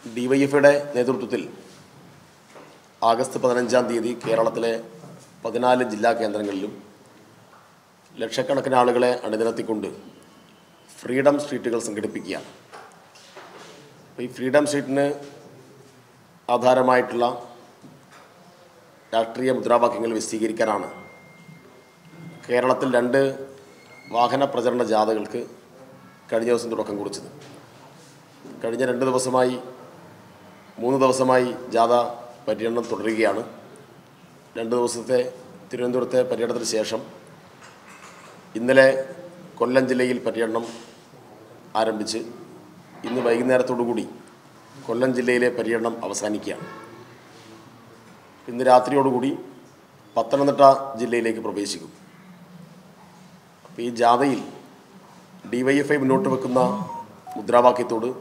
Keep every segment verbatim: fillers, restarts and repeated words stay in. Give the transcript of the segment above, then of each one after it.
D Y F ഐയുടെ നേതൃത്വത്തിൽ August പതിനഞ്ചാം തീയതി കേരളത്തിലെ പതിനാല് ജില്ലാ കേന്ദ്രങ്ങളിലും ലക്ഷക്കണക്കിന് ആളുകളെ അണിനിരത്തിക്കൊണ്ട് ഫ്രീഡം സ്ട്രീറ്റുകൾ സംഘടിപ്പിക്കുകയാണ്. അപ്പോൾ ഈ ഫ്രീഡം സ്ട്രീറ്റിന് ആധാരമായിട്ടുള്ള രാഷ്ട്രീയ മുദ്രാവാക്യങ്ങൾ വിശദീകരിക്കാനാണ് കേരളത്തിൽ രണ്ട് വാഹന പ്രചരണ ജാഥകൾക്ക് കഴിഞ്ഞ ദിവസം തുടക്കം കുറിച്ചത്. കഴിഞ്ഞ രണ്ട് ദിവസമായി മൂന്ന് ദിവസമായി ജാഥ പര്യടനം തുടരുകയാണ്. രണ്ട് ദിവസത്തെ തിരുവനന്തപുരത്തെ പര്യടനത്തിന് ശേഷം ഇന്നലെ കൊല്ലം ജില്ലയിൽ പര്യടനം ആരംഭിച്ച് ഇന്ന് വൈകുന്നേരത്തോടുകൂടി കൊല്ലം ജില്ലയിലെ പര്യടനം അവസാനിക്കുകയാണ്. ഇന്ന് രാത്രിയോടുകൂടി പത്തനംതിട്ട ജില്ലയിലേക്ക് പ്രവേശിക്കും. അപ്പോൾ ഈ ജാഥയിൽ ഡി വൈ എഫ് ഐ മുന്നോട്ട് വെക്കുന്ന മുദ്രാവാക്യത്തോട്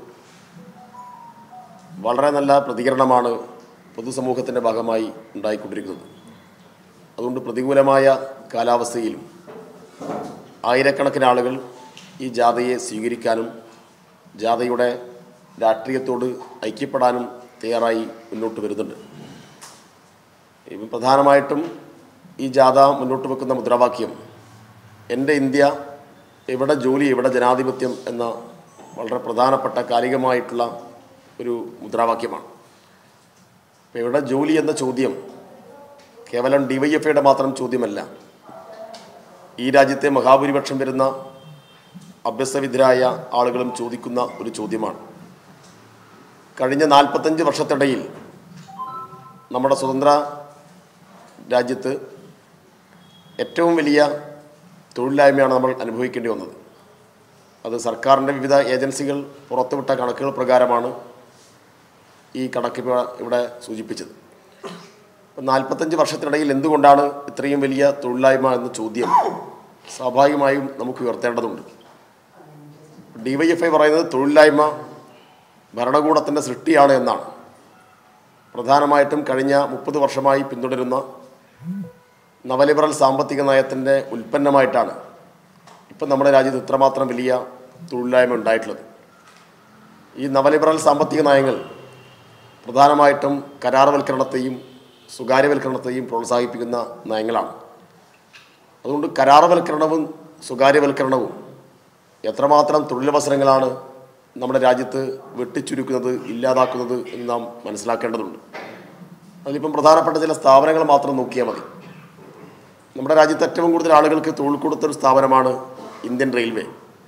വളരെ നല്ല പ്രതികരണമാണ് പൊതുസമൂഹത്തിൻ്റെ ഭാഗമായി ഉണ്ടായിക്കൊണ്ടിരിക്കുന്നത്. അതുകൊണ്ട് പ്രതികൂലമായ കാലാവസ്ഥയിലും ആയിരക്കണക്കിന് ആളുകൾ ഈ ജാഥയെ സ്വീകരിക്കാനും ജാഥയുടെ രാഷ്ട്രീയത്തോട് ഐക്യപ്പെടാനും തയ്യാറായി മുന്നോട്ട് വരുന്നുണ്ട്. പ്രധാനമായിട്ടും ഈ ജാഥ മുന്നോട്ട് വെക്കുന്ന മുദ്രാവാക്യം എൻ്റെ ഇന്ത്യ, എവിടെ ജോലി എവിടെ ജനാധിപത്യം എന്ന വളരെ പ്രധാനപ്പെട്ട കാലികമായിട്ടുള്ള ഒരു മുദ്രാവാക്യമാണ്. അപ്പോൾ എവിടെ ജോലി എന്ന ചോദ്യം കേവലം ഡി വൈ എഫ് ഐയുടെ മാത്രം ചോദ്യമല്ല. ഈ രാജ്യത്തെ മഹാഭൂരിപക്ഷം വരുന്ന അഭ്യസ്തവിദ്യരായ ആളുകളും ചോദിക്കുന്ന ഒരു ചോദ്യമാണ്. കഴിഞ്ഞ നാൽപ്പത്തഞ്ച് വർഷത്തിനിടയിൽ നമ്മുടെ സ്വതന്ത്ര രാജ്യത്ത് ഏറ്റവും വലിയ തൊഴിലില്ലായ്മയാണ് നമ്മൾ അനുഭവിക്കേണ്ടി വന്നത്. അത് സർക്കാരിൻ്റെ വിവിധ ഏജൻസികൾ പുറത്തുവിട്ട കണക്കുകൾ പ്രകാരമാണ് ഈ കണക്ക് ഇവിടെ സൂചിപ്പിച്ചത്. നാൽപ്പത്തഞ്ച് വർഷത്തിനിടയിൽ എന്തുകൊണ്ടാണ് ഇത്രയും വലിയ തൊഴിലില്ലായ്മ എന്ന ചോദ്യം സ്വാഭാവികമായും നമുക്ക് ഉയർത്തേണ്ടതുണ്ട്. ഡി വൈ എഫ് ഐ പറയുന്നത് തൊഴിലില്ലായ്മ ഭരണകൂടത്തിൻ്റെ സൃഷ്ടിയാണ് എന്നാണ്. പ്രധാനമായിട്ടും കഴിഞ്ഞ മുപ്പത് വർഷമായി പിന്തുടരുന്ന നവലിബറൽ സാമ്പത്തിക നയത്തിൻ്റെ ഉൽപ്പന്നമായിട്ടാണ് ഇപ്പം നമ്മുടെ രാജ്യത്ത് ഇത്രമാത്രം വലിയ തൊഴിലില്ലായ്മ ഉണ്ടായിട്ടുള്ളത്. ഈ നവലിബറൽ സാമ്പത്തിക നയങ്ങൾ പ്രധാനമായിട്ടും കരാറുവൽക്കരണത്തെയും സ്വകാര്യവൽക്കരണത്തെയും പ്രോത്സാഹിപ്പിക്കുന്ന നയങ്ങളാണ്. അതുകൊണ്ട് കരാറുവൽക്കരണവും സ്വകാര്യവൽക്കരണവും എത്രമാത്രം തൊഴിലവസരങ്ങളാണ് നമ്മുടെ രാജ്യത്ത് വെട്ടിച്ചുരുക്കുന്നത്, ഇല്ലാതാക്കുന്നത് എന്ന് നാം മനസ്സിലാക്കേണ്ടതുണ്ട്. അതിലിപ്പം പ്രധാനപ്പെട്ട ചില സ്ഥാപനങ്ങൾ മാത്രം നോക്കിയാൽ മതി. നമ്മുടെ രാജ്യത്ത് ഏറ്റവും കൂടുതൽ ആളുകൾക്ക് തൊഴിൽ കൊടുത്തൊരു സ്ഥാപനമാണ് ഇന്ത്യൻ റെയിൽവേ.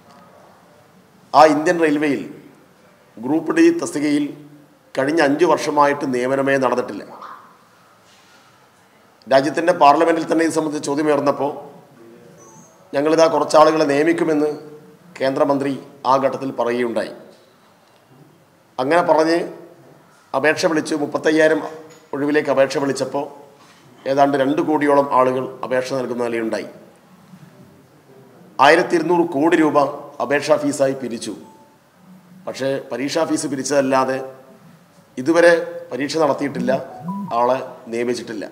ആ ഇന്ത്യൻ റെയിൽവേയിൽ ഗ്രൂപ്പ് ഡി തസ്തികയിൽ കഴിഞ്ഞ അഞ്ച് വർഷമായിട്ട് നിയമനമേ നടന്നിട്ടില്ല. രാജ്യത്തിൻ്റെ പാർലമെൻറ്റിൽ തന്നെ ഇത് സംബന്ധിച്ച് ചോദ്യമുയർന്നപ്പോൾ ഞങ്ങളിതാ കുറച്ചാളുകളെ നിയമിക്കുമെന്ന് കേന്ദ്രമന്ത്രി ആ ഘട്ടത്തിൽ പറയുകയുണ്ടായി. അങ്ങനെ പറഞ്ഞ് അപേക്ഷ വിളിച്ചു. മുപ്പത്തയ്യായിരം ഒഴിവിലേക്ക് അപേക്ഷ വിളിച്ചപ്പോൾ ഏതാണ്ട് രണ്ട് കോടിയോളം ആളുകൾ അപേക്ഷ നൽകുന്ന നിലയുണ്ടായി. ആയിരത്തി ഇരുന്നൂറ് കോടി രൂപ അപേക്ഷാ ഫീസായി പിരിച്ചു. പക്ഷേ പരീക്ഷാ ഫീസ് പിരിച്ചതല്ലാതെ ഇതുവരെ പരീക്ഷ നടത്തിയിട്ടില്ല, ആളെ നിയമിച്ചിട്ടില്ല.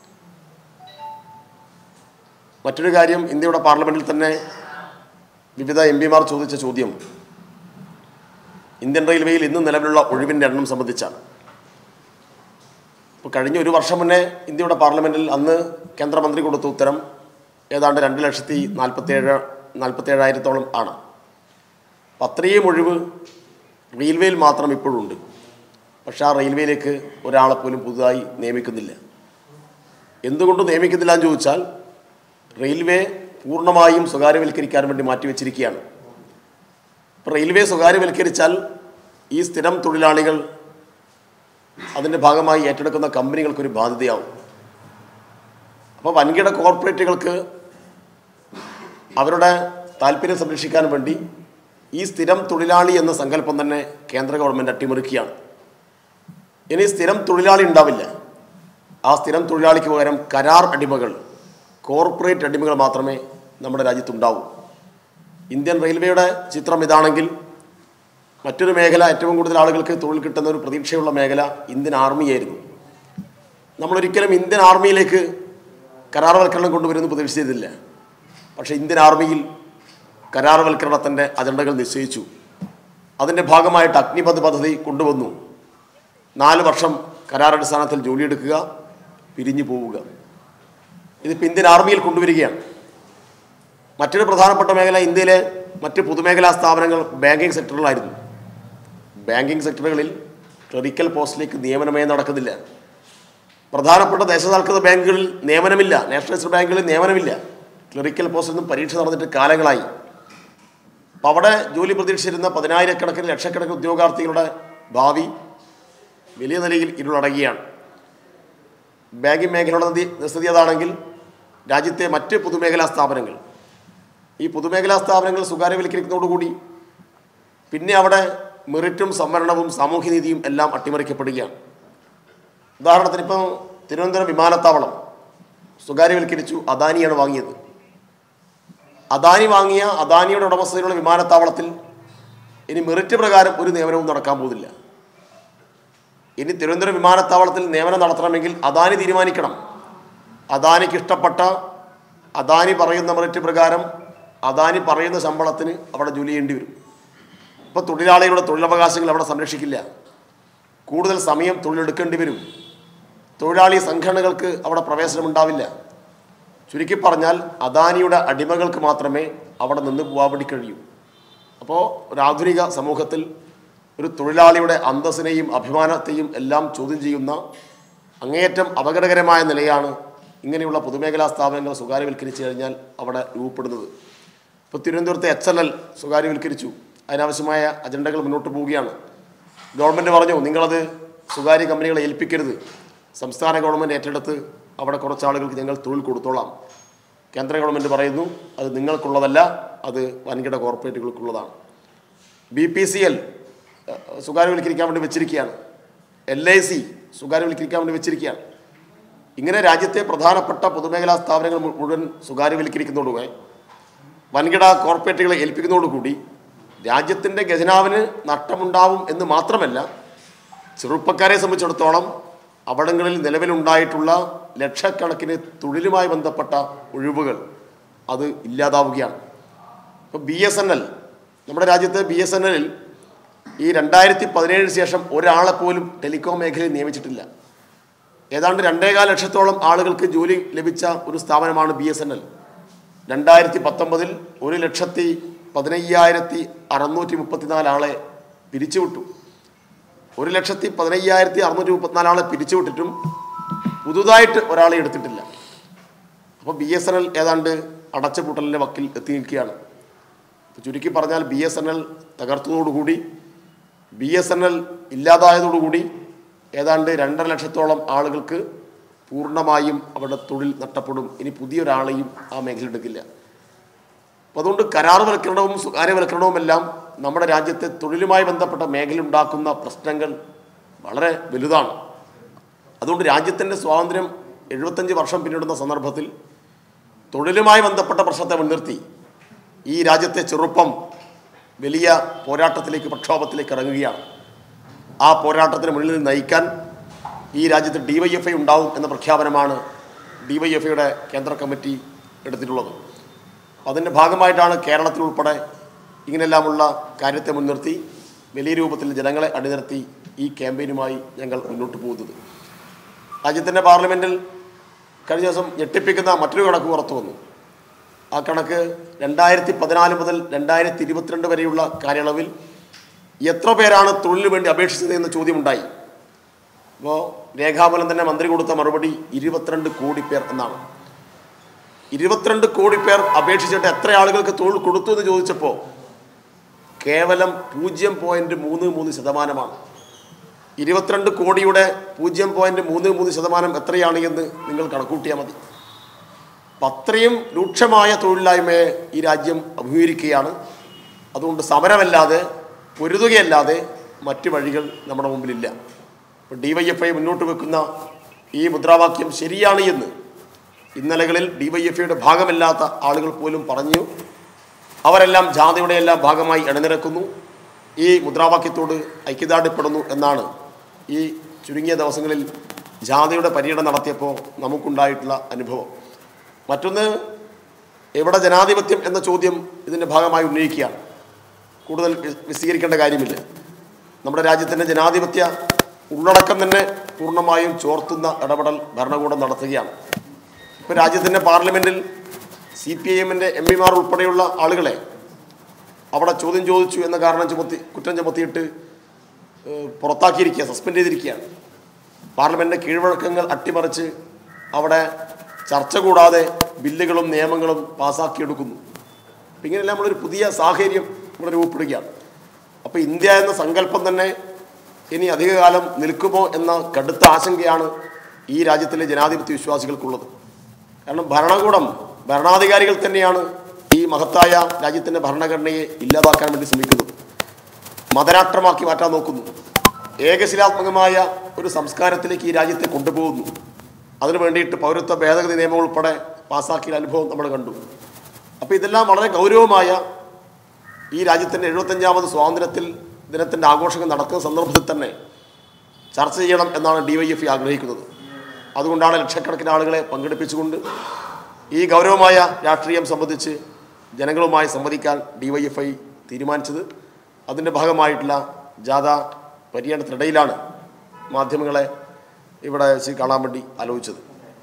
മറ്റൊരു കാര്യം, ഇന്ത്യയുടെ പാർലമെൻറ്റിൽ തന്നെ വിവിധ എം പിമാർ ചോദിച്ച ചോദ്യം ഇന്ത്യൻ റെയിൽവേയിൽ ഇന്ന് നിലവിലുള്ള ഒഴിവിൻ്റെ എണ്ണം സംബന്ധിച്ചാണ്. ഇപ്പോൾ കഴിഞ്ഞ ഒരു വർഷം മുന്നേ ഇന്ത്യയുടെ പാർലമെൻറ്റിൽ അന്ന് കേന്ദ്രമന്ത്രി കൊടുത്ത ഉത്തരം ഏതാണ്ട് രണ്ട് ലക്ഷത്തി നാൽപ്പത്തേഴ് നാൽപ്പത്തേഴായിരത്തോളം ആണ്. അത്രയും ഒഴിവ് റെയിൽവേയിൽ മാത്രം ഇപ്പോഴുണ്ട്. പക്ഷേ ആ റെയിൽവേയിലേക്ക് ഒരാളെ പോലും പുതുതായി നിയമിക്കുന്നില്ല. എന്തുകൊണ്ട് നിയമിക്കുന്നില്ല എന്ന് ചോദിച്ചാൽ റെയിൽവേ പൂർണ്ണമായും സ്വകാര്യവൽക്കരിക്കാൻ വേണ്ടി മാറ്റിവെച്ചിരിക്കുകയാണ്. ഇപ്പോൾ റെയിൽവേ സ്വകാര്യവൽക്കരിച്ചാൽ ഈ സ്ഥിരം തൊഴിലാളികൾ അതിൻ്റെ ഭാഗമായി ഏറ്റെടുക്കുന്ന കമ്പനികൾക്കൊരു ബാധ്യതയാവും. അപ്പോൾ വൻകിട കോർപ്പറേറ്റുകൾക്ക് അവരുടെ താല്പര്യം സംരക്ഷിക്കാൻ വേണ്ടി ഈ സ്ഥിരം തൊഴിലാളി എന്ന സങ്കല്പം തന്നെ കേന്ദ്ര ഗവൺമെൻറ് അട്ടിമറിക്കുകയാണ്. ഇനി സ്ഥിരം തൊഴിലാളി ഉണ്ടാവില്ല. ആ സ്ഥിരം തൊഴിലാളിക്ക് പകരം കരാർ അടിമകൾ, കോർപ്പറേറ്റ് അടിമകൾ മാത്രമേ നമ്മുടെ രാജ്യത്തുണ്ടാവൂ. ഇന്ത്യൻ റെയിൽവേയുടെ ചിത്രം ഇതാണെങ്കിൽ മറ്റൊരു മേഖല, ഏറ്റവും കൂടുതൽ ആളുകൾക്ക് തൊഴിൽ കിട്ടുന്ന ഒരു പ്രതീക്ഷയുള്ള മേഖല ഇന്ത്യൻ ആർമിയായിരുന്നു. നമ്മളൊരിക്കലും ഇന്ത്യൻ ആർമിയിലേക്ക് കരാറുവൽക്കരണം കൊണ്ടുവരുമെന്ന് പ്രതീക്ഷിച്ചിരുന്നില്ല. പക്ഷേ ഇന്ത്യൻ ആർമിയിൽ കരാറുവൽക്കരണത്തിൻ്റെ അജണ്ടകൾ നിശ്ചയിച്ചു. അതിൻ്റെ ഭാഗമായിട്ട് അഗ്നിപഥ് പദ്ധതി കൊണ്ടുവന്നു. നാല് വർഷം കരാറടിസ്ഥാനത്തിൽ ജോലിയെടുക്കുക, പിരിഞ്ഞു പോവുക. ഇതിപ്പോൾ ഇന്ത്യൻ ആർമിയിൽ കൊണ്ടുവരികയാണ്. മറ്റൊരു പ്രധാനപ്പെട്ട മേഖല ഇന്ത്യയിലെ മറ്റ് പൊതുമേഖലാ സ്ഥാപനങ്ങൾ ബാങ്കിങ് സെക്ടറിലായിരുന്നു. ബാങ്കിങ് സെക്ടറുകളിൽ ക്ലറിക്കൽ പോസ്റ്റിലേക്ക് നിയമനമേ നടക്കുന്നില്ല. പ്രധാനപ്പെട്ട ദേശസാൽകൃത ബാങ്കുകളിൽ നിയമനമില്ല, നാഷണലൈസ്ഡ് ബാങ്കുകളിൽ നിയമനമില്ല. ക്ലറിക്കൽ പോസ്റ്റിൽ നിന്നും പരീക്ഷ നടന്നിട്ട് കാലങ്ങളായി. അപ്പോൾ അവിടെ ജോലി പ്രതീക്ഷിച്ചിരുന്ന പതിനായിരക്കണക്കിന് ലക്ഷക്കണക്കിന് ഉദ്യോഗാർത്ഥികളുടെ ഭാവി വലിയ നിലയിൽ ഇരുളടയുകയാണ്. ബാങ്കിങ് മേഖലയുടെ സ്ഥിതി അതാണെങ്കിൽ രാജ്യത്തെ മറ്റ് പൊതുമേഖലാ സ്ഥാപനങ്ങൾ, ഈ പൊതുമേഖലാ സ്ഥാപനങ്ങൾ സ്വകാര്യവൽക്കരിക്കുന്നതോടുകൂടി പിന്നെ അവിടെ മെറിറ്റും സംവരണവും സാമൂഹ്യനീതിയും എല്ലാം അട്ടിമറിക്കപ്പെടുകയാണ്. ഉദാഹരണത്തിന് ഇപ്പോൾ തിരുവനന്തപുരം വിമാനത്താവളം സ്വകാര്യവൽക്കരിച്ചു, അദാനിയാണ് വാങ്ങിയത്. അദാനി വാങ്ങിയ അദാനിയുടെ ഉടമസ്ഥതയിലുള്ള വിമാനത്താവളത്തിൽ ഇനി മെറിറ്റ് പ്രകാരം ഒരു നിയമനവും നടക്കാൻ പോകുന്നില്ല. ഇനി തിരുവനന്തപുരം വിമാനത്താവളത്തിൽ നിയമനം നടത്തണമെങ്കിൽ അദാനി തീരുമാനിക്കണം. അദാനിക്ക് ഇഷ്ടപ്പെട്ട, അദാനി പറയുന്ന മെറിറ്റ് പ്രകാരം അദാനി പറയുന്ന ശമ്പളത്തിന് അവിടെ ജോലി ചെയ്യേണ്ടി വരും. ഇപ്പോൾ തൊഴിലാളികളുടെ തൊഴിലവകാശങ്ങൾ അവിടെ സംരക്ഷിക്കില്ല. കൂടുതൽ സമയം തൊഴിലെടുക്കേണ്ടി വരും. തൊഴിലാളി സംഘടനകൾക്ക് അവിടെ പ്രവേശനമുണ്ടാവില്ല. ചുരുക്കി പറഞ്ഞാൽ അദാനിയുടെ അടിമകൾക്ക് മാത്രമേ അവിടെ നിന്ന് പോകാൻ വേണ്ടി കഴിയൂ. അപ്പോൾ ഒരു ആധുനിക സമൂഹത്തിൽ ഒരു തൊഴിലാളിയുടെ അന്തസ്സിനെയും അഭിമാനത്തെയും എല്ലാം ചോദ്യം ചെയ്യുന്ന അങ്ങേയറ്റം അപകടകരമായ നിലയാണ് ഇങ്ങനെയുള്ള പൊതുമേഖലാ സ്ഥാപനങ്ങൾ സ്വകാര്യവൽക്കരിച്ചു കഴിഞ്ഞാൽ അവിടെ രൂപപ്പെടുന്നത്. ഇപ്പോൾ തിരുവനന്തപുരത്തെ എച്ച് എൽ എൽ സ്വകാര്യവൽക്കരിച്ചു. അതിനാവശ്യമായ അജണ്ടകൾ മുന്നോട്ട് പോവുകയാണ്. ഗവൺമെൻറ് പറഞ്ഞു നിങ്ങളത് സ്വകാര്യ കമ്പനികളെ ഏൽപ്പിക്കരുത്, സംസ്ഥാന ഗവൺമെൻറ് ഏറ്റെടുത്ത് അവിടെ കുറച്ച് ആളുകൾക്ക് ഞങ്ങൾ തൊഴിൽ കൊടുത്തോളാം. കേന്ദ്ര ഗവൺമെൻറ് പറയുന്നു അത് നിങ്ങൾക്കുള്ളതല്ല, അത് വൻകിട കോർപ്പറേറ്റുകൾക്കുള്ളതാണ്. ബി പി സി എൽ സ്വകാര്യവൽക്കരിക്കാൻ വേണ്ടി വെച്ചിരിക്കുകയാണ്. എൽ ഐ സി സ്വകാര്യവൽക്കരിക്കാൻ വേണ്ടി വെച്ചിരിക്കുകയാണ്. ഇങ്ങനെ രാജ്യത്തെ പ്രധാനപ്പെട്ട പൊതുമേഖലാ സ്ഥാപനങ്ങൾ മുഴുവൻ സ്വകാര്യവൽക്കരിക്കുന്നതോടുകൂടി, വൻകിട കോർപ്പറേറ്റുകളെ ഏൽപ്പിക്കുന്നതോടുകൂടി രാജ്യത്തിൻ്റെ ഖജനാവിന് നഷ്ടമുണ്ടാവും എന്ന് മാത്രമല്ല, ചെറുപ്പക്കാരെ സംബന്ധിച്ചിടത്തോളം അവിടങ്ങളിൽ നിലവിലുണ്ടായിട്ടുള്ള ലക്ഷക്കണക്കിന് തൊഴിലുമായി ബന്ധപ്പെട്ട ഒഴിവുകൾ അത് ഇല്ലാതാവുകയാണ്. ഇപ്പോൾ ബി എസ് എൻ എൽ, നമ്മുടെ രാജ്യത്ത് ബി എസ് എൻ എല്ലിൽ ഈ രണ്ടായിരത്തി പതിനേഴിന് ശേഷം ഒരാളെപ്പോലും ടെലികോം മേഖലയിൽ നിയമിച്ചിട്ടില്ല. ഏതാണ്ട് രണ്ടേകാൽ ലക്ഷത്തോളം ആളുകൾക്ക് ജോലി ലഭിച്ച ഒരു സ്ഥാപനമാണ് ബി എസ് എൻ എൽ. രണ്ടായിരത്തി പത്തൊമ്പതിൽ ഒരു ലക്ഷത്തി പതിനയ്യായിരത്തി അറുന്നൂറ്റി മുപ്പത്തിനാല് ആളെ പിരിച്ചുവിട്ടു. ഒരു ലക്ഷത്തി പതിനയ്യായിരത്തി അറുന്നൂറ്റി മുപ്പത്തിനാല് ആളെ പിരിച്ചുവിട്ടിട്ടും പുതുതായിട്ട് ഒരാളെ എടുത്തിട്ടില്ല. അപ്പോൾ ബി എസ് എൻ എൽ ഏതാണ്ട് അടച്ചുപൂട്ടലിൻ്റെ വക്കിൽ എത്തി നിൽക്കുകയാണ്. ചുരുക്കി പറഞ്ഞാൽ ബി എസ് എൻ എൽ തകർത്തതോടുകൂടി, ബി എസ് എൻ എൽ ഇല്ലാതായതോടുകൂടി ഏതാണ്ട് രണ്ടര ലക്ഷത്തോളം ആളുകൾക്ക് പൂർണ്ണമായും അവരുടെ തൊഴിൽ നഷ്ടപ്പെടും. ഇനി പുതിയൊരാളെയും ആ മേഖല എടുക്കില്ല. അപ്പോൾ അതുകൊണ്ട് കരാറുവൽക്കരണവും സ്വകാര്യവൽക്കരണവും എല്ലാം നമ്മുടെ രാജ്യത്തെ തൊഴിലുമായി ബന്ധപ്പെട്ട മേഖല ഉണ്ടാക്കുന്ന പ്രശ്നങ്ങൾ വളരെ വലുതാണ്. അതുകൊണ്ട് രാജ്യത്തിൻ്റെ സ്വാതന്ത്ര്യം എഴുപത്തഞ്ച് വർഷം പിന്നിടുന്ന സന്ദർഭത്തിൽ തൊഴിലുമായി ബന്ധപ്പെട്ട പ്രശ്നത്തെ മുൻനിർത്തി ഈ രാജ്യത്തെ ചെറുപ്പം വലിയ പോരാട്ടത്തിലേക്ക്, പ്രക്ഷോഭത്തിലേക്ക് ഇറങ്ങുകയാണ്. ആ പോരാട്ടത്തിന് മുന്നിൽ നയിക്കാൻ ഈ രാജ്യത്ത് ഡി വൈ എഫ് ഐ ഉണ്ടാവും എന്ന പ്രഖ്യാപനമാണ് ഡി വൈ എഫ് ഐയുടെ കേന്ദ്ര കമ്മിറ്റി എടുത്തിട്ടുള്ളത്. അതിൻ്റെ ഭാഗമായിട്ടാണ് കേരളത്തിൽ ഉൾപ്പെടെ ഇങ്ങനെല്ലാമുള്ള കാര്യത്തെ മുൻനിർത്തി വലിയ രൂപത്തിൽ ജനങ്ങളെ അണിനിരത്തി ഈ ക്യാമ്പയിനുമായി ഞങ്ങൾ മുന്നോട്ട് പോകുന്നത്. രാജ്യത്തിൻ്റെ പാർലമെൻറ്റിൽ കഴിഞ്ഞ ദിവസം ഞെട്ടിപ്പിക്കുന്ന മറ്റൊരു കണക്ക് പുറത്തു വന്നു. ആ കണക്ക് രണ്ടായിരത്തി പതിനാല് മുതൽ രണ്ടായിരത്തി ഇരുപത്തിരണ്ട് വരെയുള്ള കാലയളവിൽ എത്ര പേരാണ് തൊഴിലിന് വേണ്ടി അപേക്ഷിച്ചത് എന്ന ചോദ്യമുണ്ടായി. അപ്പോൾ രേഖാമൂലം തന്നെ മന്ത്രി കൊടുത്ത മറുപടി ഇരുപത്തിരണ്ട് കോടി പേർ എന്നാണ്. ഇരുപത്തിരണ്ട് കോടി പേർ അപേക്ഷിച്ചിട്ട് എത്ര ആളുകൾക്ക് തൊഴിൽ കൊടുത്തു എന്ന് ചോദിച്ചപ്പോൾ കേവലം പൂജ്യം പോയിൻറ്റ് മൂന്ന് മൂന്ന് ശതമാനമാണ്. ഇരുപത്തിരണ്ട് കോടിയുടെ പൂജ്യം പോയിൻറ്റ് മൂന്ന് മൂന്ന് ശതമാനം എത്രയാണ് എന്ന് നിങ്ങൾ കണക്കൂട്ടിയാൽ മതി. അപ്പം അത്രയും രൂക്ഷമായ തൊഴിലില്ലായ്മയെ ഈ രാജ്യം അഭിമുഖീകരിക്കുകയാണ്. അതുകൊണ്ട് സമരമല്ലാതെ, പൊരുതുകയല്ലാതെ മറ്റ് വഴികൾ നമ്മുടെ മുമ്പിലില്ല. ഇപ്പോൾ ഡി വൈ എഫ് ഐ മുന്നോട്ട് വെക്കുന്ന ഈ മുദ്രാവാക്യം ശരിയാണ് എന്ന് ഇന്നലകളിൽ ഡി വൈ എഫ് ഐയുടെ ഭാഗമല്ലാത്ത ആളുകൾ പോലും പറഞ്ഞു. അവരെല്ലാം ജാഥയുടെ എല്ലാം ഭാഗമായി അണിനിരക്കുന്നു, ഈ മുദ്രാവാക്യത്തോട് ഐക്യദാർഢ്യപ്പെടുന്നു എന്നാണ് ഈ ചുരുങ്ങിയ ദിവസങ്ങളിൽ ജാഥയുടെ പര്യടനം നടത്തിയപ്പോൾ നമുക്കുണ്ടായിട്ടുള്ള അനുഭവം. മറ്റൊന്ന്, എവിടെ ജനാധിപത്യം എന്ന ചോദ്യം ഇതിൻ്റെ ഭാഗമായി ഉന്നയിക്കുകയാണ്. കൂടുതൽ വിശദീകരിക്കേണ്ട കാര്യമില്ല. നമ്മുടെ രാജ്യത്തിൻ്റെ ജനാധിപത്യ ഉള്ളടക്കം തന്നെ പൂർണ്ണമായും ചോർത്തുന്ന ഇടപെടൽ ഭരണകൂടം നടത്തുകയാണ്. ഇപ്പോൾ രാജ്യത്തിൻ്റെ പാർലമെൻറ്റിൽ സി പി ഐ എമ്മിൻ്റെ എം പിമാർ ഉൾപ്പെടെയുള്ള ആളുകളെ അവിടെ ചോദ്യം ചോദിച്ചു എന്ന കാരണം ചുമത്തി കുറ്റം ചുമത്തിയിട്ട് പുറത്താക്കിയിരിക്കുക, സസ്പെൻഡ് ചെയ്തിരിക്കുകയാണ്. പാർലമെൻറ്റിൻ്റെ കീഴ്വഴക്കങ്ങൾ അട്ടിമറിച്ച് അവിടെ ചർച്ച കൂടാതെ ബില്ലുകളും നിയമങ്ങളും പാസ്സാക്കിയെടുക്കുന്നു. അപ്പം ഇങ്ങനെയെല്ലാം നമ്മളൊരു പുതിയ സാഹചര്യം ഇവിടെ രൂപപ്പെടുകയാണ്. അപ്പോൾ ഇന്ത്യ എന്ന സങ്കല്പം തന്നെ ഇനി അധികകാലം നിൽക്കുമോ എന്ന കടുത്ത ആശങ്കയാണ് ഈ രാജ്യത്തിലെ ജനാധിപത്യ വിശ്വാസികൾക്കുള്ളത്. കാരണം ഭരണകൂടം, ഭരണാധികാരികൾ തന്നെയാണ് ഈ മഹത്തായ രാജ്യത്തിൻ്റെ ഭരണഘടനയെ ഇല്ലാതാക്കാൻ വേണ്ടി ശ്രമിക്കുന്നത്, മതരാഷ്ട്രമാക്കി മാറ്റാൻ നോക്കുന്നു, ഏകശിലാത്മകമായ ഒരു സംസ്കാരത്തിലേക്ക് ഈ രാജ്യത്തെ കൊണ്ടുപോകുന്നു. അതിനു വേണ്ടിയിട്ട് പൗരത്വ ഭേദഗതി നിയമം ഉൾപ്പെടെ പാസ്സാക്കിയ അനുഭവം നമ്മൾ കണ്ടു. അപ്പോൾ ഇതെല്ലാം വളരെ ഗൗരവമായ ഈ രാജ്യത്തിൻ്റെ എഴുപത്തഞ്ചാമത് സ്വാതന്ത്ര്യത്തിൽ ദിനത്തിൻ്റെ ആഘോഷങ്ങൾ നടക്കുന്ന സന്ദർഭത്തിൽ തന്നെ ചർച്ച ചെയ്യണം എന്നാണ് ഡി വൈ എഫ് ഐ ആഗ്രഹിക്കുന്നത്. അതുകൊണ്ടാണ് ലക്ഷക്കണക്കിന് ആളുകളെ പങ്കെടുപ്പിച്ചുകൊണ്ട് ഈ ഗൗരവമായ രാഷ്ട്രീയം സംബന്ധിച്ച് ജനങ്ങളുമായി സംവദിക്കാൻ ഡി വൈ എഫ് ഐ തീരുമാനിച്ചത്. അതിൻ്റെ ഭാഗമായിട്ടുള്ള ജാഥ പര്യടനത്തിനിടയിലാണ് മാധ്യമങ്ങളെ ഇവിടെ വെച്ച് കാണാൻ വേണ്ടി ആലോചിച്ചത്.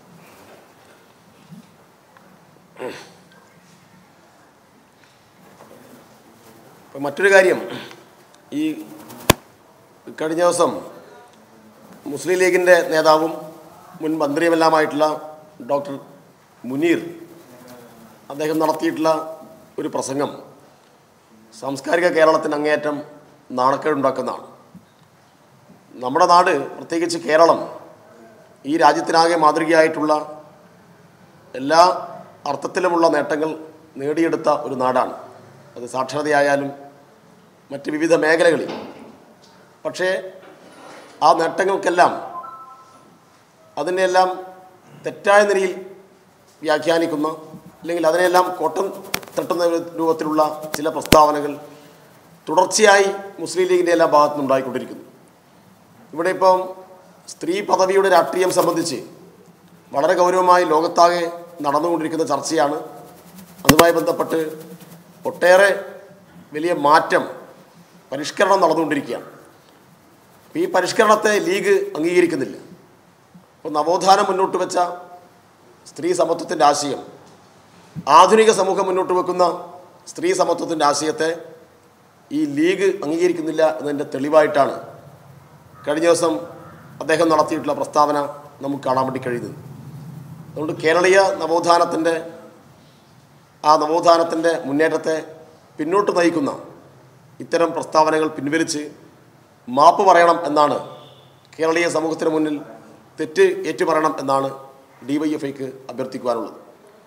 ഇപ്പം മറ്റൊരു കാര്യം, ഈ കഴിഞ്ഞ ദിവസം മുസ്ലിം ലീഗിൻ്റെ നേതാവും മുൻ മന്ത്രിയുമെല്ലാമായിട്ടുള്ള ഡോക്ടർ മുനീർ അദ്ദേഹം നടത്തിയിട്ടുള്ള ഒരു പ്രസംഗം സാംസ്കാരിക കേരളത്തിന് അങ്ങേയറ്റം നാണക്കേടുണ്ടാക്കുന്നതാണ്. നമ്മുടെ നാട്, പ്രത്യേകിച്ച് കേരളം, ഈ രാജ്യത്തിനാകെ മാതൃകയായിട്ടുള്ള എല്ലാ അർത്ഥത്തിലുമുള്ള നേട്ടങ്ങൾ നേടിയെടുത്ത ഒരു നാടാണ്. അത് സാക്ഷരതയായാലും മറ്റ് വിവിധ മേഖലകളിൽ. പക്ഷേ ആ നേട്ടങ്ങൾക്കെല്ലാം അതിനെല്ലാം തെറ്റായ നിലയിൽ വ്യാഖ്യാനിക്കുന്ന, അല്ലെങ്കിൽ അതിനെല്ലാം കോട്ടം തട്ടുന്ന രൂപത്തിലുള്ള ചില പ്രസ്താവനകൾ തുടർച്ചയായി മുസ്ലിം ലീഗിൻ്റെ എല്ലാ ഭാഗത്തും ഉണ്ടായിക്കൊണ്ടിരിക്കുന്നു. ഇവിടെ ഇപ്പം സ്ത്രീ പദവിയുടെ രാഷ്ട്രീയം സംബന്ധിച്ച് വളരെ ഗൗരവമായി ലോകത്താകെ നടന്നുകൊണ്ടിരിക്കുന്ന ചർച്ചയാണ്. അതുമായി ബന്ധപ്പെട്ട് ഒട്ടേറെ വലിയ മാറ്റം, പരിഷ്കരണം നടന്നുകൊണ്ടിരിക്കുകയാണ്. ഈ പരിഷ്കരണത്തെ ലീഗ് അംഗീകരിക്കുന്നില്ല. അപ്പോൾ നവോത്ഥാനം മുന്നോട്ട് വെച്ച സ്ത്രീ സമത്വത്തിൻ്റെ ആശയം, ആധുനിക സമൂഹം മുന്നോട്ട് വെക്കുന്ന സ്ത്രീ സമത്വത്തിൻ്റെ ആശയത്തെ ഈ ലീഗ് അംഗീകരിക്കുന്നില്ല എന്നതിൻ്റെ തെളിവായിട്ടാണ് കഴിഞ്ഞ ദിവസം അദ്ദേഹം നടത്തിയിട്ടുള്ള പ്രസ്താവന നമുക്ക് കാണാൻ വേണ്ടി കഴിയുന്നത്. അതുകൊണ്ട് കേരളീയ നവോത്ഥാനത്തിൻ്റെ ആ നവോത്ഥാനത്തിൻ്റെ മുന്നേറ്റത്തെ പിന്നോട്ട് നയിക്കുന്ന ഇത്തരം പ്രസ്താവനകൾ പിൻവലിച്ച് മാപ്പ് പറയണം എന്നാണ്, കേരളീയ സമൂഹത്തിന് മുന്നിൽ തെറ്റ് ഏറ്റുപറയണം എന്നാണ് ഡി വൈ എഫ് ഐക്ക് അഭ്യർത്ഥിക്കുവാനുള്ളത്.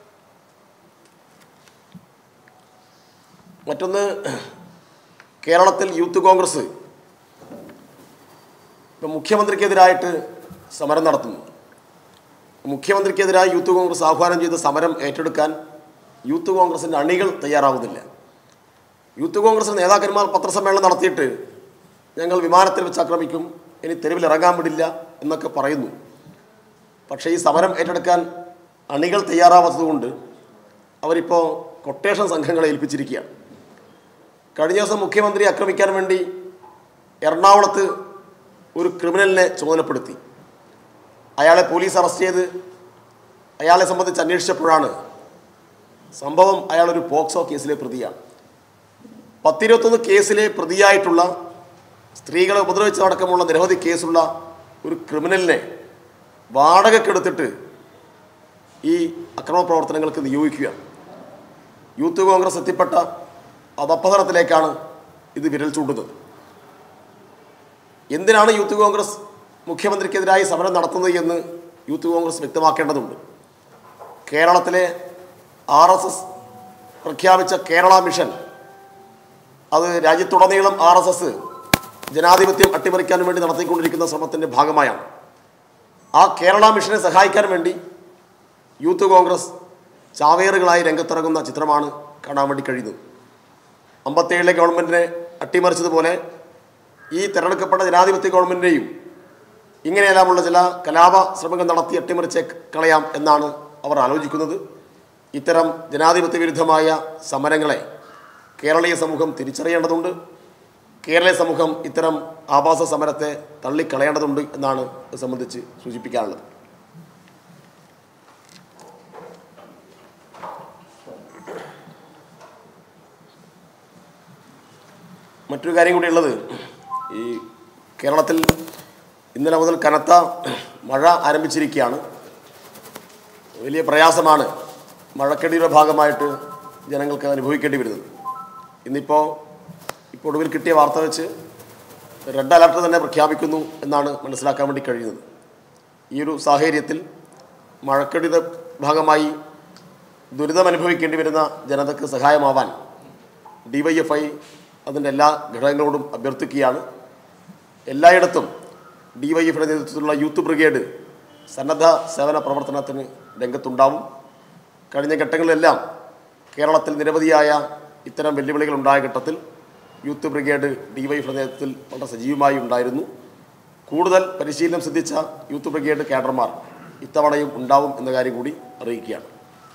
മറ്റൊന്ന്, കേരളത്തിൽ യൂത്ത് കോൺഗ്രസ് ഇപ്പം മുഖ്യമന്ത്രിക്കെതിരായിട്ട് സമരം നടത്തുന്നു. മുഖ്യമന്ത്രിക്കെതിരായി യൂത്ത് കോൺഗ്രസ് ആഹ്വാനം ചെയ്ത സമരം ഏറ്റെടുക്കാൻ യൂത്ത് കോൺഗ്രസിൻ്റെ അണികൾ തയ്യാറാവുന്നില്ല. യൂത്ത് കോൺഗ്രസിൻ്റെ നേതാക്കന്മാർ പത്രസമ്മേളനം നടത്തിയിട്ട് ഞങ്ങൾ വിമാനത്തിൽ വെച്ച് ആക്രമിക്കും, ഇനി തെരുവിൽ ഇറങ്ങാൻ വിടില്ല എന്നൊക്കെ പറയുന്നു. പക്ഷേ ഈ സമരം ഏറ്റെടുക്കാൻ അണികൾ തയ്യാറാവാത്തതുകൊണ്ട് അവരിപ്പോൾ കൊട്ടേഷൻ സംഘങ്ങളെ ഏൽപ്പിച്ചിരിക്കുകയാണ്. കഴിഞ്ഞ ദിവസം മുഖ്യമന്ത്രി ആക്രമിക്കാൻ വേണ്ടി എറണാകുളത്ത് ഒരു ക്രിമിനലിനെ ചുമതലപ്പെടുത്തി. അയാളെ പോലീസ് അറസ്റ്റ് ചെയ്ത് അയാളെ സംബന്ധിച്ച് അന്വേഷിച്ചപ്പോഴാണ് സംഭവം അയാളൊരു പോക്സോ കേസിലെ പ്രതിയാണ്. പത്തിരുപത്തൊന്ന് കേസിലെ പ്രതിയായിട്ടുള്ള, സ്ത്രീകളെ ഉപദ്രവിച്ചതടക്കമുള്ള നിരവധി കേസുള്ള ഒരു ക്രിമിനലിനെ വാടകയ്ക്കെടുത്തിട്ട് ഈ അക്രമ പ്രവർത്തനങ്ങൾക്ക് നിയോഗിക്കുകയാണ്. യൂത്ത് കോൺഗ്രസ് എത്തിപ്പെട്ട അധപ്പതനത്തിലേക്കാണ് ഇത് വിരൽ ചൂണ്ടുന്നത്. എന്തിനാണ് യൂത്ത് കോൺഗ്രസ് മുഖ്യമന്ത്രിക്കെതിരായി സമരം നടത്തുന്നത് എന്ന് യൂത്ത് കോൺഗ്രസ് വ്യക്തമാക്കേണ്ടതുണ്ട്. കേരളത്തിലെ ആർ എസ് എസ് പ്രഖ്യാപിച്ച കേരള മിഷൻ, അത് രാജ്യത്തുടനീളം ആർ എസ് എസ് ജനാധിപത്യം അട്ടിമറിക്കാൻ വേണ്ടി നടത്തിക്കൊണ്ടിരിക്കുന്ന ശ്രമത്തിൻ്റെ ഭാഗമായാണ്. ആ കേരള മിഷനെ സഹായിക്കാൻ വേണ്ടി യൂത്ത് കോൺഗ്രസ് ചാവേറുകളായി രംഗത്തിറങ്ങുന്ന ചിത്രമാണ് കാണാൻ വേണ്ടി കഴിയുന്നത്. അമ്പത്തേഴിലെ ഗവൺമെൻറ്റിനെ അട്ടിമറിച്ചതുപോലെ ഈ തിരഞ്ഞെടുക്കപ്പെട്ട ജനാധിപത്യ ഗവൺമെൻറ്റിനെയും ഇങ്ങനെയെല്ലാമുള്ള ചില കലാപ ശ്രമങ്ങൾ നടത്തി അട്ടിമറിച്ച് കളയാം എന്നാണ് അവർ ആലോചിക്കുന്നത്. ഇത്തരം ജനാധിപത്യ വിരുദ്ധമായ സമരങ്ങളെ കേരളീയ സമൂഹം തിരിച്ചറിയേണ്ടതുണ്ട്. കേരളീയ സമൂഹം ഇത്തരം ആഭാസ സമരത്തെ തള്ളിക്കളയേണ്ടതുണ്ട് എന്നാണ് ഇത് സംബന്ധിച്ച് സൂചിപ്പിക്കാനുള്ളത്. മറ്റൊരു കാര്യം കൂടിയുള്ളത്, ഈ കേരളത്തിൽ ഇന്നലെ മുതൽ കനത്ത മഴ ആരംഭിച്ചിരിക്കുകയാണ്. വലിയ പ്രയാസമാണ് മഴക്കെടുതിയുടെ ഭാഗമായിട്ട് ജനങ്ങൾക്ക് അനുഭവിക്കേണ്ടി വരുന്നത്. ഇന്നിപ്പോൾ ഇപ്പോൾ ഒടുവിൽ കിട്ടിയ വാർത്ത വെച്ച് റെഡ് അലർട്ട് തന്നെ പ്രഖ്യാപിക്കുന്നു എന്നാണ് മനസ്സിലാക്കാൻ വേണ്ടി കഴിയുന്നത്. ഈ ഒരു സാഹചര്യത്തിൽ മഴക്കെടുതിയുടെ ഭാഗമായി ദുരിതം അനുഭവിക്കേണ്ടി വരുന്ന ജനതയ്ക്ക് സഹായമാവാൻ ഡി വൈ എഫ് ഐ അതിൻ്റെ എല്ലാ ഘടകങ്ങളോടും അഭ്യർത്ഥിക്കുകയാണ്. എല്ലായിടത്തും ഡി വൈ എഫിൻ്റെ നേതൃത്വത്തിലുള്ള യൂത്ത് ബ്രിഗേഡ് സന്നദ്ധ സേവന പ്രവർത്തനത്തിന് രംഗത്തുണ്ടാവും. കഴിഞ്ഞ ഘട്ടങ്ങളിലെല്ലാം കേരളത്തിൽ നിരവധിയായ ഇത്തരം വെല്ലുവിളികൾ ഉണ്ടായ ഘട്ടത്തിൽ യൂത്ത് ബ്രിഗേഡ് ഡി വൈ എഫിൻ്റെ നേതൃത്വത്തിൽ വളരെ സജീവമായി ഉണ്ടായിരുന്നു. കൂടുതൽ പരിശീലനം സിദ്ധിച്ച യൂത്ത് ബ്രിഗേഡ് കേഡർമാർ ഇത്തവണയും ഉണ്ടാവും എന്ന കാര്യം കൂടി അറിയിക്കുകയാണ്.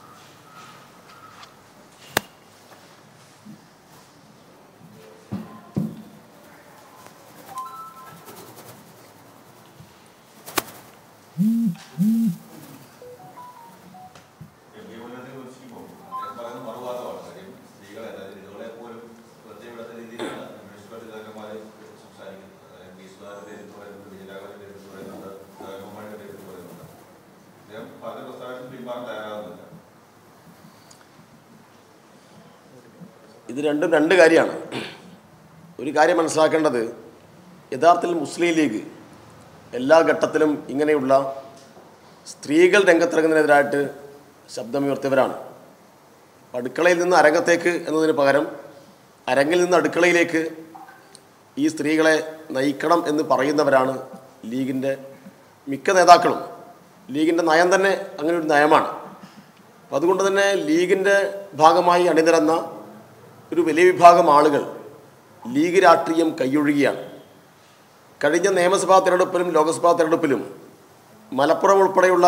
ഇത് രണ്ടും രണ്ട് കാര്യമാണ്. ഒരു കാര്യം മനസ്സിലാക്കേണ്ടത്, യഥാർത്ഥത്തിൽ മുസ്ലിം ലീഗ് എല്ലാ ഘട്ടത്തിലും ഇങ്ങനെയുള്ള സ്ത്രീകൾ രംഗത്തിറങ്ങുന്നതിനെതിരായിട്ട് ശബ്ദമുയർത്തിയവരാണ്. അടുക്കളയിൽ നിന്ന് അരങ്ങത്തേക്ക് എന്നതിന് പകരം അരങ്ങിൽ നിന്ന് അടുക്കളയിലേക്ക് ഈ സ്ത്രീകളെ നയിക്കണം എന്ന് പറയുന്നവരാണ് ലീഗിൻ്റെ മിക്ക നേതാക്കളും. ലീഗിൻ്റെ നയം തന്നെ അങ്ങനെ ഒരു നയമാണ്. അപ്പം അതുകൊണ്ട് തന്നെ ലീഗിൻ്റെ ഭാഗമായി അണിനിരന്ന ഒരു വലിയ വിഭാഗം ആളുകൾ ലീഗ് രാഷ്ട്രീയം കൈയൊഴുകിയാണ്. കഴിഞ്ഞ നിയമസഭാ തിരഞ്ഞെടുപ്പിലും ലോക്സഭാ തിരഞ്ഞെടുപ്പിലും മലപ്പുറം ഉൾപ്പെടെയുള്ള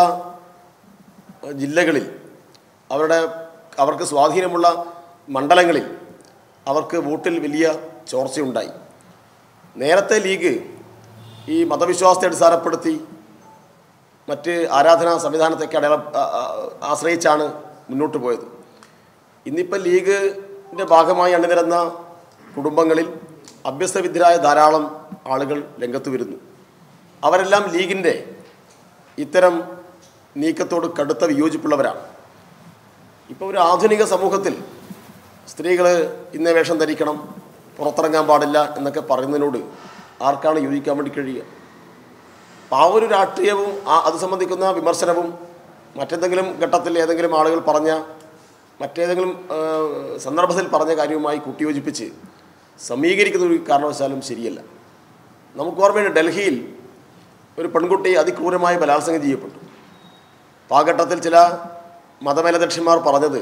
ജില്ലകളിൽ അവരുടെ അവർക്ക് സ്വാധീനമുള്ള മണ്ഡലങ്ങളിൽ അവർക്ക് വോട്ടിൽ വലിയ ചോർച്ചയുണ്ടായി. നേരത്തെ ലീഗ് ഈ മതവിശ്വാസത്തെ അടിസ്ഥാനപ്പെടുത്തി മറ്റ് ആരാധനാ സംവിധാനത്തൊക്കെ അടയാളം ആശ്രയിച്ചാണ് മുന്നോട്ട് പോയത്. ഇന്നിപ്പോൾ ലീഗിൻ്റെ ഭാഗമായി അണിനിരന്ന കുടുംബങ്ങളിൽ അഭ്യസ്തവിദ്യരായ ധാരാളം ആളുകൾ രംഗത്ത് വരുന്നു. അവരെല്ലാം ലീഗിൻ്റെ ഇത്തരം നീക്കത്തോട് കടുത്ത വിയോജിപ്പുള്ളവരാണ്. ഇപ്പോൾ ഒരു ആധുനിക സമൂഹത്തിൽ സ്ത്രീകൾ ഇന്ന വേഷം ധരിക്കണം, പുറത്തിറങ്ങാൻ പാടില്ല എന്നൊക്കെ പറയുന്നതിനോട് ആർക്കാണ് യോജിക്കാൻ വേണ്ടി കഴിയുക? അപ്പോൾ ആ ഒരു രാഷ്ട്രീയവും ആ അത് സംബന്ധിക്കുന്ന വിമർശനവും മറ്റെന്തെങ്കിലും ഘട്ടത്തിൽ ഏതെങ്കിലും ആളുകൾ പറഞ്ഞ മറ്റേതെങ്കിലും സന്ദർഭത്തിൽ പറഞ്ഞ കാര്യവുമായി കൂട്ടിയോജിപ്പിച്ച് സമീകരിക്കുന്ന ഒരു കാരണവശാലും ശരിയല്ല. നമുക്ക് ഓർമ്മയുണ്ട്, ഡൽഹിയിൽ ഒരു പെൺകുട്ടി അതിക്രൂരമായി ബലാത്സംഗം ചെയ്യപ്പെട്ടു. അപ്പോൾ ആ ഘട്ടത്തിൽ ചില മതമേലധ്യക്ഷന്മാർ പറഞ്ഞത്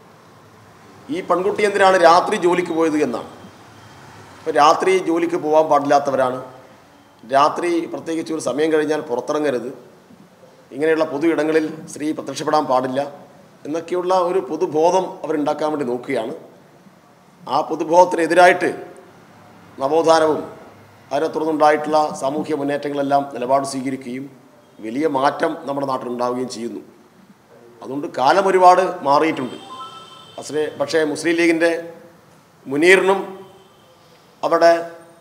ഈ പെൺകുട്ടി എന്തിനാണ് രാത്രി ജോലിക്ക് പോയത് എന്നാണ്. അപ്പോൾ രാത്രി ജോലിക്ക് പോകാൻ പാടില്ലാത്തവരാണ്, രാത്രി പ്രത്യേകിച്ച് ഒരു സമയം കഴിഞ്ഞാൽ പുറത്തിറങ്ങരുത്, ഇങ്ങനെയുള്ള പൊതു ഇടങ്ങളിൽ സ്ത്രീ പ്രത്യക്ഷപ്പെടാൻ പാടില്ല എന്നൊക്കെയുള്ള ഒരു പൊതുബോധം അവരുണ്ടാക്കാൻ വേണ്ടി നോക്കുകയാണ്. ആ പൊതുബോധത്തിനെതിരായിട്ട് നവോത്ഥാനവും അതിനെ തുടർന്നുണ്ടായിട്ടുള്ള സാമൂഹ്യ മുന്നേറ്റങ്ങളെല്ലാം നിലപാട് സ്വീകരിക്കുകയും വലിയ മാറ്റം നമ്മുടെ നാട്ടിലുണ്ടാവുകയും ചെയ്യുന്നു. അതുകൊണ്ട് കാലം ഒരുപാട് മാറിയിട്ടുണ്ട്. പക്ഷേ പക്ഷേ മുസ്ലിം ലീഗിൻ്റെ മുനീറിനും അവരുടെ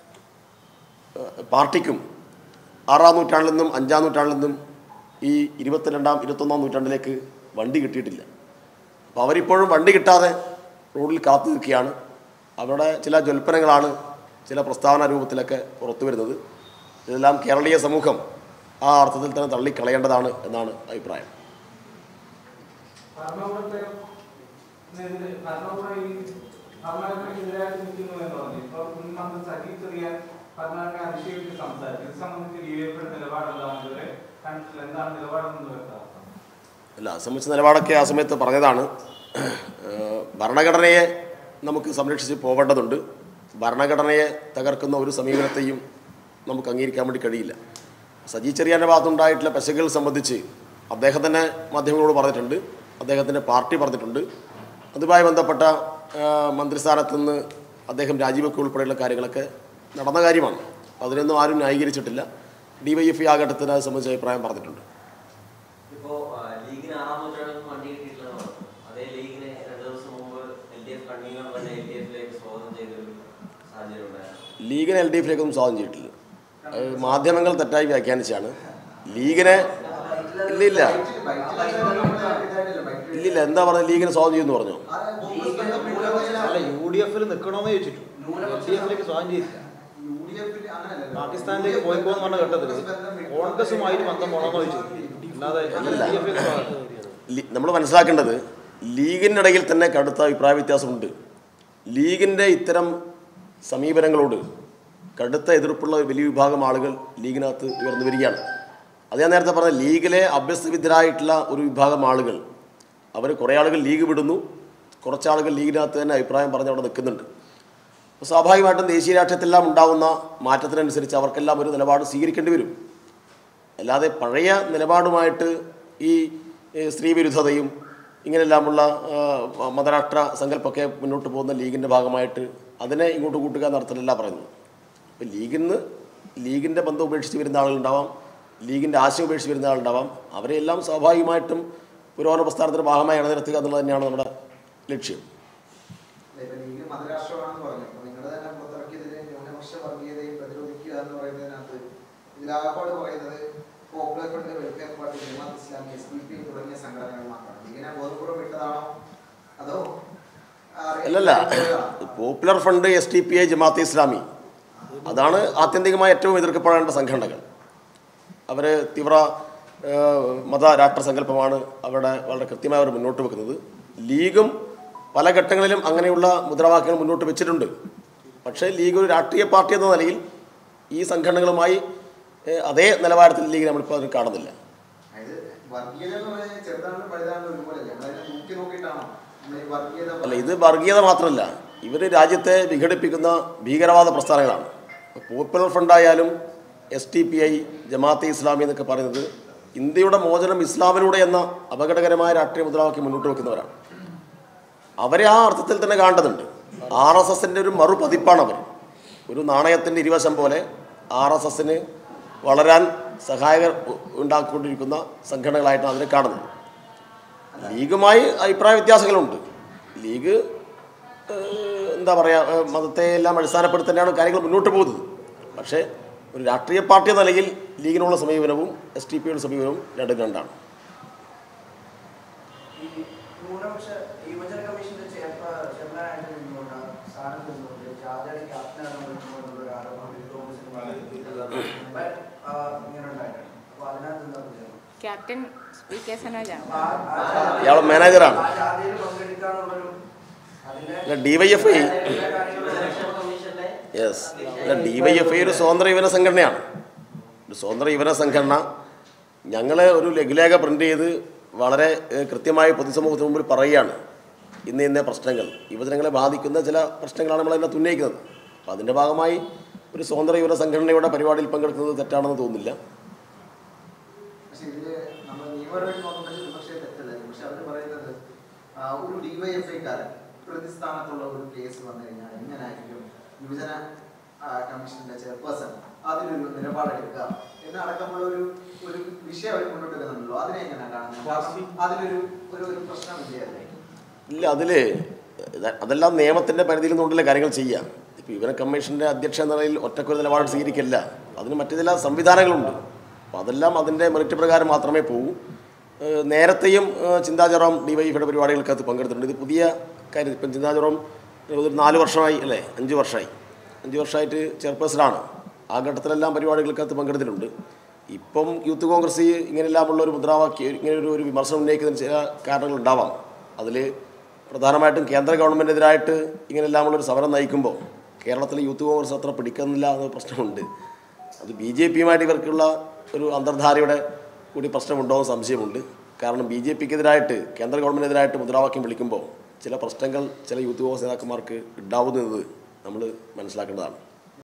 പാർട്ടിക്കും ആറാം നൂറ്റാണ്ടിൽ നിന്നും അഞ്ചാം നൂറ്റാണ്ടിൽ നിന്നും ഈ ഇരുപത്തിരണ്ടാം ഇരുപത്തൊന്നാം നൂറ്റാണ്ടിലേക്ക് വണ്ടി കിട്ടിയിട്ടില്ല. അപ്പോൾ അവരിപ്പോഴും വണ്ടി കിട്ടാതെ റോഡിൽ കാത്തു നിൽക്കുകയാണ്. അവരുടെ ചില ജ്വൽപ്പനങ്ങളാണ് ചില പ്രസ്താവന രൂപത്തിലൊക്കെ പുറത്തു വരുന്നത്. ഇതെല്ലാം കേരളീയ സമൂഹം ആ അർത്ഥത്തിൽ തന്നെ തള്ളിക്കളയേണ്ടതാണ് എന്നാണ് അഭിപ്രായം. അല്ല, അത് സംബന്ധിച്ച നിലപാടൊക്കെ ആ സമയത്ത് പറഞ്ഞതാണ്. ഭരണഘടനയെ നമുക്ക് സംരക്ഷിച്ച് പോവേണ്ടതുണ്ട്. ഭരണഘടനയെ തകർക്കുന്ന ഒരു സമീപനത്തെയും നമുക്ക് അംഗീകരിക്കാൻ വേണ്ടി കഴിയില്ല. സജി ചെറിയാൻ്റെ ഭാഗത്തുണ്ടായിട്ടുള്ള പെശകുകൾ സംബന്ധിച്ച് അദ്ദേഹം തന്നെ മാധ്യമങ്ങളോട് പറഞ്ഞിട്ടുണ്ട്, അദ്ദേഹത്തിൻ്റെ പാർട്ടി പറഞ്ഞിട്ടുണ്ട്. അതുമായി ബന്ധപ്പെട്ട മന്ത്രിസ്ഥാനത്ത് നിന്ന് അദ്ദേഹം രാജിവെക്കുക ഉൾപ്പെടെയുള്ള കാര്യങ്ങളൊക്കെ നടന്ന കാര്യമാണ്. അതിനൊന്നും ആരും ന്യായീകരിച്ചിട്ടില്ല. ഡി വൈ എഫ് ഐ ആ ഘട്ടത്തിന് അത് സംബന്ധിച്ച അഭിപ്രായം പറഞ്ഞിട്ടുണ്ട്. ലീഗിനെ എൽ ഡി എഫിലേക്കൊന്നും സ്വാഗതം ചെയ്തിട്ടില്ല. മാധ്യമങ്ങൾ തെറ്റായി വ്യാഖ്യാനിച്ചാണ് ലീഗിനെ. ഇല്ല ഇല്ല ഇല്ലില്ല എന്താ പറഞ്ഞത്? ലീഗിനെ സ്വാഗതം ചെയ്യുമെന്ന് പറഞ്ഞോ? യു ഡി എഫിൽ നിൽക്കണമെന്ന് ചോദിച്ചിട്ടു. എൽ ഡി എഫിലേക്ക് സ്വാഗതം ചെയ്തില്ല. പാകിസ്ഥാനിലേക്ക് പോയിക്കോന്ന് പറഞ്ഞ ഘട്ടത്തിൽ കോൺഗ്രസുമായിട്ട് ബന്ധം പോകണമെന്ന് ചോദിച്ചു. അല്ലാതെ നമ്മൾ മനസ്സിലാക്കേണ്ടത് ലീഗിൻ്റെ ഇടയിൽ തന്നെ കടുത്ത അഭിപ്രായ വ്യത്യാസമുണ്ട്. ലീഗിൻ്റെ ഇത്തരം സമീപനങ്ങളോട് കടുത്ത എതിർപ്പുള്ള ഒരു വലിയ വിഭാഗം ആളുകൾ ലീഗിനകത്ത് ഉയർന്നു വരികയാണ്. അത് ഞാൻ നേരത്തെ പറഞ്ഞ ലീഗിലെ അഭ്യസ്തവിദ്യരായിട്ടുള്ള ഒരു വിഭാഗം ആളുകൾ, അവർ കുറേ ആളുകൾ ലീഗ് വിടുന്നു, കുറച്ചാളുകൾ ലീഗിനകത്ത് തന്നെ അഭിപ്രായം പറഞ്ഞ് അവിടെ നിൽക്കുന്നുണ്ട്. അപ്പോൾ സ്വാഭാവികമായിട്ടും ദേശീയ രാഷ്ട്രീയത്തിലെല്ലാം ഉണ്ടാകുന്ന മാറ്റത്തിനനുസരിച്ച് അവർക്കെല്ലാം ഒരു നിലപാട് സ്വീകരിക്കേണ്ടി വരും. അല്ലാതെ പഴയ നിലപാടുമായിട്ട് ഈ സ്ത്രീ വിരുദ്ധതയും ഇങ്ങനെല്ലാമുള്ള മതരാഷ്ട്ര സങ്കല്പമൊക്കെ മുന്നോട്ട് പോകുന്ന ലീഗിൻ്റെ ഭാഗമായിട്ട് അതിനെ ഇങ്ങോട്ട് കൂട്ടുക നടത്തലല്ല പറയുന്നത്. ഇപ്പോൾ ലീഗിൽ നിന്ന് ലീഗിൻ്റെ ബന്ധം ഉപേക്ഷിച്ച് വരുന്ന ആളുകളുണ്ടാവാം, ലീഗിൻ്റെ ആശയം ഉപേക്ഷിച്ച് വരുന്ന ആളുണ്ടാവാം. അവരെല്ലാം സ്വാഭാവികമായിട്ടും പുരോഗമന പ്രസ്ഥാനത്തിൻ്റെ ഭാഗമായി അണിനിരത്തുക എന്നുള്ളത് തന്നെയാണ് നമ്മുടെ ലക്ഷ്യം. അല്ലല്ല, popular front, S T P I, Jamaat-e Islami, അതാണ് ആത്യന്തികമായി ഏറ്റവും എതിർക്കപ്പെടേണ്ട സംഘടനകൾ. അവർ തീവ്ര മത രാഷ്ട്ര സങ്കല്പമാണ് അവരുടെ വളരെ കൃത്യമായി അവർ മുന്നോട്ട് വെക്കുന്നത്. ലീഗും പല ഘട്ടങ്ങളിലും അങ്ങനെയുള്ള മുദ്രാവാക്യങ്ങൾ മുന്നോട്ട് വെച്ചിട്ടുണ്ട്. പക്ഷേ ലീഗ് ഒരു രാഷ്ട്രീയ പാർട്ടി എന്ന നിലയിൽ ഈ സംഘടനകളുമായി അതേ നിലവാരത്തിൽ ലീഗ് നമ്മളിപ്പോൾ അതിന് കാണുന്നില്ല. അല്ല, ഇത് വർഗീയത മാത്രമല്ല, ഇവർ രാജ്യത്തെ വിഘടിപ്പിക്കുന്ന ഭീകരവാദ പ്രസ്ഥാനങ്ങളാണ്. പോപ്പുലർ ഫ്രണ്ടായാലും S T P I, Jamaat-e Islami എന്നൊക്കെ പറയുന്നത് ഇന്ത്യയുടെ മോചനം ഇസ്ലാമിലൂടെ എന്ന അപകടകരമായ രാഷ്ട്രീയ മുദ്രാവാക്യം മുന്നോട്ട് വെക്കുന്നവരാണ്. അവരെ ആ അർത്ഥത്തിൽ തന്നെ കാണേണ്ടതുണ്ട്. ആർ എസ് എസിൻ്റെ ഒരു മറുപതിപ്പാണ് അവർ. ഒരു നാണയത്തിൻ്റെ ഇരുവശം പോലെ ആർ എസ് എസിന് വളരാൻ സഹായകർ ഉണ്ടാക്കിക്കൊണ്ടിരിക്കുന്ന സംഘടനകളായിട്ടാണ് അതിനെ കാണുന്നത്. ലീഗുമായി അഭിപ്രായ വ്യത്യാസങ്ങളുണ്ട്. ലീഗ് എന്താ പറയുക, മതത്തെ എല്ലാം അടിസ്ഥാനപ്പെടുത്തി തന്നെയാണ് കാര്യങ്ങൾ മുന്നോട്ട് പോകുന്നത്. പക്ഷേ ഒരു രാഷ്ട്രീയ പാർട്ടി എന്ന നിലയിൽ ലീഗിനുള്ള സമീപനവും എസ് ടി പിയുടെ സമീപനവും രണ്ടും രണ്ടാണ്. ക്യാപ്റ്റൻ പി കെ സനോജാണ് ഇയാൾ മാനേജറാണ്. D Y F I yes D Y F I ഒരു സ്വതന്ത്ര യുവന സംഘടനയാണ്. ഒരു സ്വതന്ത്ര യുവന സംഘടന ഞങ്ങൾ ഒരു ലഘുലേഖ പ്രിൻ്റ് ചെയ്ത് വളരെ കൃത്യമായി പൊതുസമൂഹത്തിന് മുമ്പിൽ പറയുകയാണ് ഇന്ന ഇന്ന പ്രശ്നങ്ങൾ, യുവജനങ്ങളെ ബാധിക്കുന്ന ചില പ്രശ്നങ്ങളാണ് നമ്മളതിനകത്ത് ഉന്നയിക്കുന്നത്. അപ്പോൾ അതിൻ്റെ ഭാഗമായി ഒരു സ്വതന്ത്ര യുവന സംഘടനയുടെ പരിപാടിയിൽ പങ്കെടുക്കുന്നത് തെറ്റാണെന്ന് തോന്നുന്നില്ല. ഒരു ഡിവൈഎഫ്ഐക്കാരൻ പ്രതിസ്ഥാനത്തുള്ള ഒരു കേസ് വന്നു കഴിഞ്ഞാൽ എങ്ങനെയായിരിക്കും യുവജന കമ്മീഷന്റെ ചെയർപേഴ്സൺ അതിലൊരു നിലപാടെടുക്കുക എന്നടക്കമുള്ള ഒരു ഒരു വിഷയം അവർ മുന്നോട്ട് വരുന്നുണ്ടല്ലോ, അതിനെ എങ്ങനെയാണ് കാണുന്നത്? അതിലൊരു ഒരു പ്രശ്നമില്ലേ? ഇല്ല, അതിൽ അതെല്ലാം നിയമത്തിൻ്റെ പരിധിയിൽ നിന്നുകൊണ്ടുള്ള കാര്യങ്ങൾ ചെയ്യാം. ഇപ്പോൾ യുവജന കമ്മീഷൻ്റെ അധ്യക്ഷ എന്ന നിലയിൽ ഒറ്റക്കൊരു നിലപാട് സ്വീകരിക്കില്ല. അതിന് മറ്റു ചില സംവിധാനങ്ങളുണ്ട്. അപ്പോൾ അതെല്ലാം അതിൻ്റെ മെറിറ്റ് പ്രകാരം മാത്രമേ പോകൂ. നേരത്തെയും ചിന്താ ജെറോം ഡി വൈ എഫിയുടെ പരിപാടികൾക്കകത്ത് പങ്കെടുത്തിട്ടുണ്ട്. ഇത് പുതിയ കാര്യം. ഇപ്പം ചിന്താ ജെറോം ഒരു നാല് വർഷമായി അല്ലേ, അഞ്ച് വർഷമായി അഞ്ച് വർഷമായിട്ട് ചെയർപേഴ്സണാണ്. ആ ഘട്ടത്തിലെല്ലാം പരിപാടികൾക്കകത്ത് പങ്കെടുത്തിട്ടുണ്ട്. ഇപ്പം യൂത്ത് കോൺഗ്രസ് ഇങ്ങനെയെല്ലാമുള്ള ഒരു മുദ്രാവാക്യം, ഇങ്ങനെ ഒരു ഒരു വിമർശനം ഉന്നയിക്കുന്നതിന് ചില കാരണങ്ങളുണ്ടാവാം. അതിൽ പ്രധാനമായിട്ടും കേന്ദ്ര ഗവൺമെൻറ്റിനെതിരായിട്ട് ഇങ്ങനെയെല്ലാമുള്ളൊരു സമരം നയിക്കുമ്പോൾ കേരളത്തിലെ യൂത്ത് കോൺഗ്രസ് അത്ര പിടിക്കുന്നില്ല എന്ന പ്രശ്നമുണ്ട്. അത് ബി ജെ പിയുമായിട്ട് ഇവർക്കുള്ള ഒരു അന്തർധാരയുടെ കൂടി പ്രശ്നമുണ്ടോ എന്ന് സംശയമുണ്ട്. കാരണം ബി ജെ പിക്കെതിരായിട്ട് കേന്ദ്ര ഗവൺമെൻറ്റിനെതിരായിട്ട് മുദ്രാവാക്യം വിളിക്കുമ്പോൾ ചില പ്രശ്നങ്ങൾ ചില യൂത്ത് കോൺഗ്രസ് നേതാക്കന്മാർക്ക് ഉണ്ടാവുന്നത് നമ്മൾ മനസ്സിലാക്കേണ്ടതാണ്.